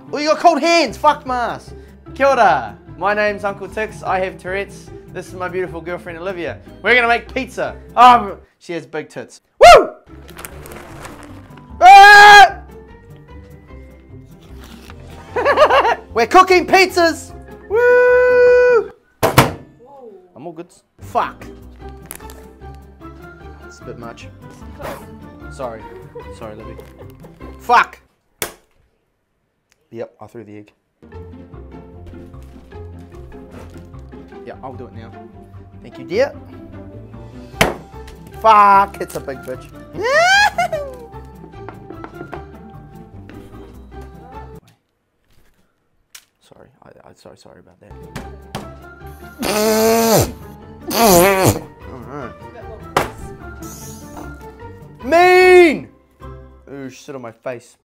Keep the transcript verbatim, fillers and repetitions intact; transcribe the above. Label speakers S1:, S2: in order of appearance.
S1: Oh, you got cold hands. Fuck Mars. Kia ora. My name's Uncle Tics. I have Tourette's. This is my beautiful girlfriend Olivia. We're gonna make pizza. Um, she has big tits. Woo! Ah! We're cooking pizzas. Woo!
S2: Whoa.
S1: I'm all good. Fuck. It's a bit much. Sorry. Sorry, Libby. Fuck! Yep, I threw the egg. Yeah, I'll do it now. Thank you, dear. Fuck! It's a big bitch. Sorry, I, I sorry, sorry about that. Alright. Mean! Ooh, shit on my face.